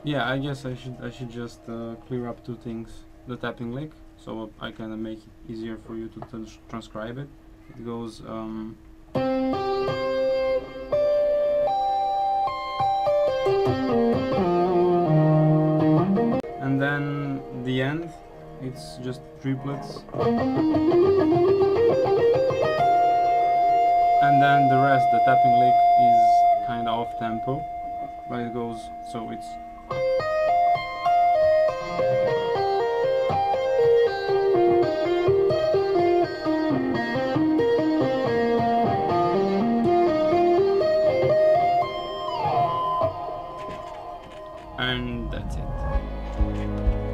Yeah, I guess I should just clear up two things: the tapping lick, so I kind of make it easier for you to transcribe it. It goes and then the end, it's just triplets, and then the rest, the tapping lick, is kind of off tempo, but it goes, so it's and that's it.